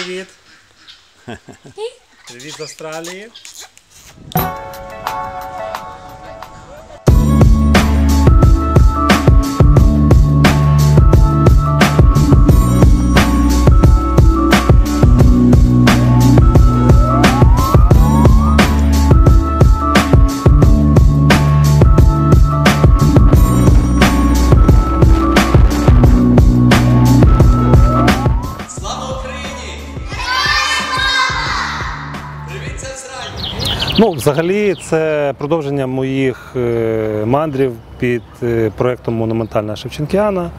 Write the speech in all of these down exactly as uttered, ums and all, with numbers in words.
привіт. Привіт з Австралії. Ну, взагалі, це продовження моїх мандрів під проєктом «Монументальна Шевченкіана».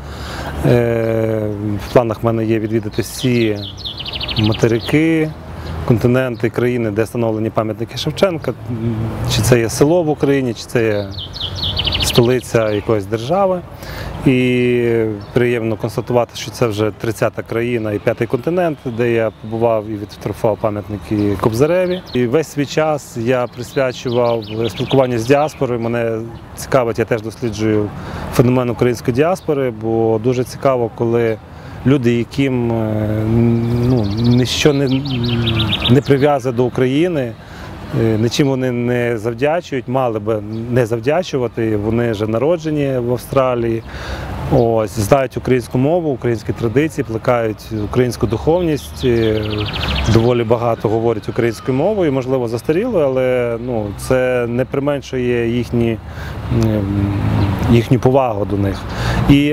В планах в мене є відвідати всі материки, континенти, країни, де встановлені пам'ятники Шевченка. Чи це є село в Україні, чи це є столиця якоїсь держави. І приємно констатувати, що це вже тридцята країна і п'ятий континент, де я побував і відфотографував пам'ятники Кобзареві. І весь свій час я присвячував спілкуванню з діаспорою. Мене цікавить, я теж досліджую феномен української діаспори, бо дуже цікаво, коли люди, яким ну, ніщо не, не прив'язує до України, нічим вони не завдячують, мали би не завдячувати, вони вже народжені в Австралії, ось, знають українську мову, українські традиції, плекають українську духовність, доволі багато говорять українською мовою, можливо, застарілою, але ну, це не применшує їхні, їхню повагу до них. І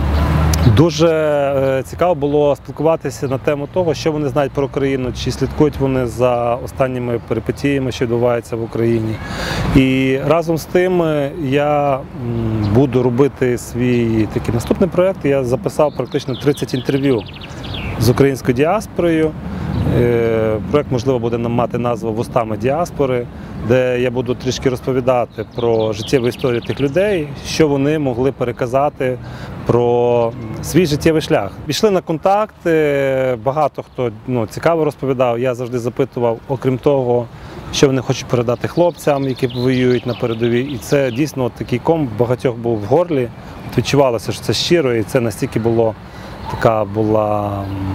дуже цікаво було спілкуватися на тему того, що вони знають про Україну, чи слідкують вони за останніми перипетіями, що відбуваються в Україні. І разом з тим я буду робити свій такий наступний проєкт. Я записав практично тридцять інтерв'ю з українською діаспорою. Проєкт, можливо, буде мати назву «Вустами діаспори», де я буду трішки розповідати про життєву історію тих людей, що вони могли переказати про свій життєвий шлях. Пішли на контакти, багато хто ну, цікаво розповідав, я завжди запитував, окрім того, що вони хочуть передати хлопцям, які воюють на передовій. І це дійсно от такий ком багатьох був в горлі. От відчувалося, що це щиро, і це настільки було, така була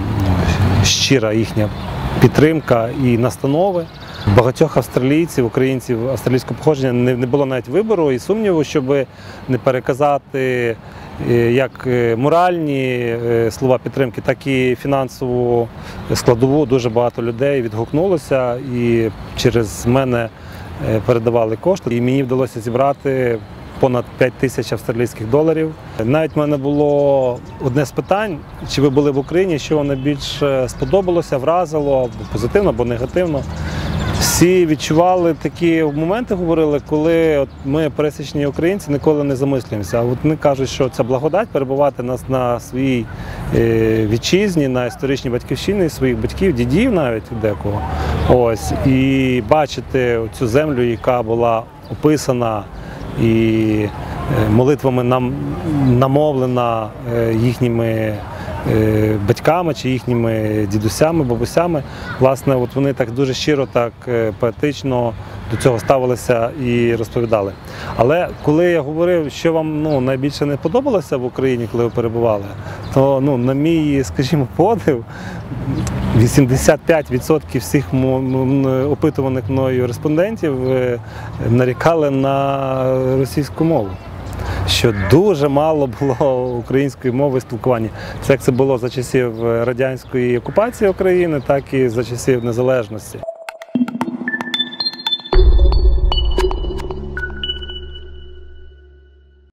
щира їхня підтримка і настанови. Багатьох австралійців, українців австралійського походження не, не було навіть вибору і сумніву, щоб не переказати як моральні слова підтримки, так і фінансову складову. Дуже багато людей відгукнулося і через мене передавали кошти. І мені вдалося зібрати понад п'ять тисяч австралійських доларів. Навіть в мене було одне з питань, чи ви були в Україні, що вам найбільше сподобалося, вразило, або позитивно, або негативно. Всі відчували такі моменти, говорили, коли от ми, пересічні українці, ніколи не замислюємося. А от вони кажуть, що це благодать перебувати нас на своїй е, вітчизні, на історичній батьківщині, своїх батьків, дідів навіть декого. Ось, і бачити цю землю, яка була описана і молитвами нам намовлена їхніми батьками чи їхніми дідусями, бабусями. Власне, от вони так дуже щиро, так поетично до цього ставилися і розповідали. Але коли я говорив, що вам ну, найбільше не подобалося в Україні, коли ви перебували, то ну, на мій, скажімо, подив, вісімдесят п'ять відсотків всіх опитуваних мною респондентів нарікали на російську мову. Що дуже мало було української мови спілкування. Це як це було за часів радянської окупації України, так і за часів незалежності.